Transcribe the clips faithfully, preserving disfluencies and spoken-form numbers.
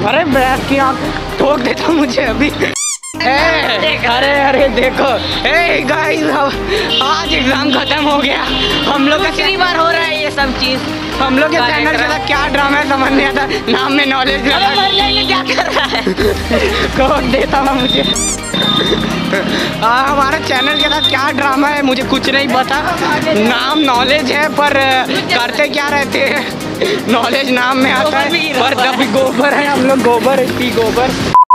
अरे बैठ की आँख ठोक देता मुझे अभी। ए, अरे अरे देखो, ए गाइस आज एग्जाम खत्म हो गया। हम लोग का दूसरी बार हो रहा है ये सब चीज। हम लोग के चैनल चला क्या ड्रामा है समझ नहीं आता। नाम में नॉलेज क्या कर रहा है ठोक देता मैं मुझे। आ, हमारा चैनल के साथ क्या ड्रामा है मुझे कुछ नहीं पता। नाम नॉलेज है पर करते क्या रहते हैं, नॉलेज नाम में आता है पर जब गोबर है हम लोग गोबर पी गोबर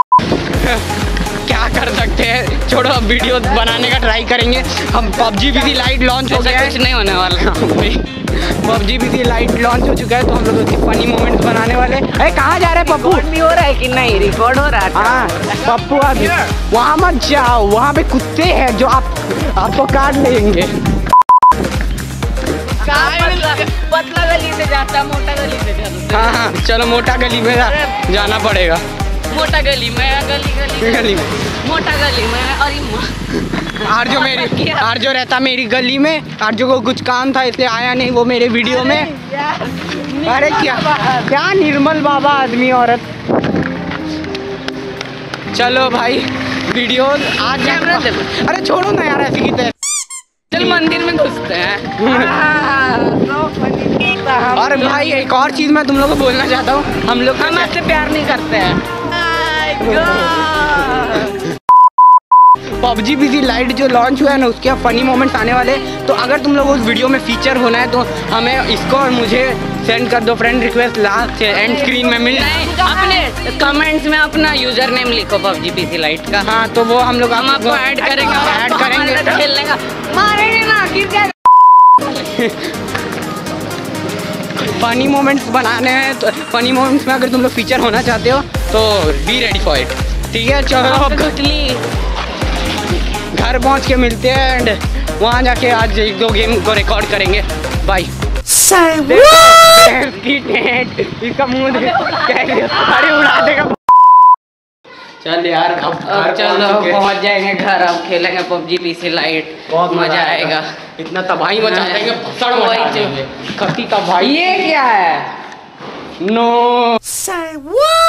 क्या कर सकते हैं। छोड़ो अब वीडियो बनाने का ट्राई करेंगे हम। पबजी भी लाइट लॉन्च हो गया है, कुछ नहीं होने वाला। पबजी भी लाइट लॉन्च हो चुका है तो हम लोग उसकी फनी मोमेंट्स बनाने वाले। अरे कहाँ जा रहे हैं पप्पू? भी हो रहा है कि नहीं? रिकॉर्ड हो रहा है। हाँ पप्पू अभी वहाँ मत जाओ, वहाँ पे कुत्ते हैं जो आप आपको काट लेंगे। पतला, पतला गली से जाता, मोटा गली से जाता। हाँ हाँ चलो मोटा गली में जाना पड़ेगा। मोटा गली में गली गली गली में मोटा गली में। अरे आरजो मेरी आरजो रहता मेरी गली में। आरजो को कुछ काम था इसलिए आया नहीं वो मेरे वीडियो में। अरे क्या क्या निर्मल बाबा आदमी औरत। चलो भाई वीडियो आज कैमरा दे। अरे छोड़ो ना यार ऐसी की तरह। चल मंदिर में घुसते हैं। और भाई एक और चीज मैं तुम लोगों को बोलना चाहता हूँ, हम लोग हम आपसे प्यार नहीं करते हैं। पबजी बिजी लाइट जो लॉन्च हुआ है ना उसके फनी मोमेंट्स आने वाले। तो अगर तुम लोग उस वीडियो में फीचर होना है तो हमें इसको और मुझे सेंड कर दो friend request. Last end screen में मिल अपने कमेंट्स में अपना यूजर नेम लिखो पबजी पीसी लाइट का। हाँ तो वो हम लोग हम आपको ऐड करेंगे ऐड करेंगे खेलने का। मारेंगे ना गिर जाएगा। फनी मोमेंट्स बनाने हैं तो फनी मोमेंट्स में अगर तुम लोग फीचर होना चाहते हो तो बी रेडी फॉर इट। ठीक है चलो अब घर पहुंच के मिलते हैं एंड वहाँ जाके आज एक दो गेम को रिकॉर्ड करेंगे। बाय। इसका मुंह अरे उड़ा देगा। चल यार अब अब चलो पहुंच जाएंगे घर। अब खेलेंगे पबजी पीसी लाइट, बहुत मजा आएगा। इतना तबाही मचा देंगे, भसड़ मचा देंगे। कति तबाही। ये क्या है? No Say what?